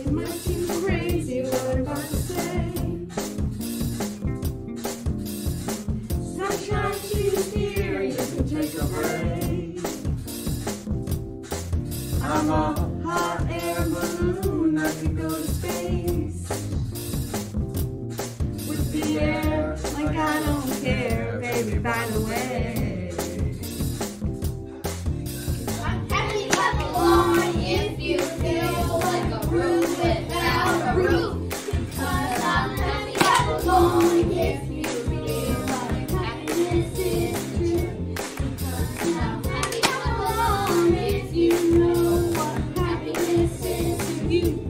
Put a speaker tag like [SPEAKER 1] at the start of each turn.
[SPEAKER 1] Might seem crazy what I'm about to say. Sunshine, she's here, you can take a break. I'm a hot air balloon, I can go to space. With the air, like I don't care, baby, by the way.
[SPEAKER 2] If you feel like a room without a roof, because I'm happy I'm alone. If you feel like happiness is true, because I'm happy I'm alone. If you know what happiness is to you.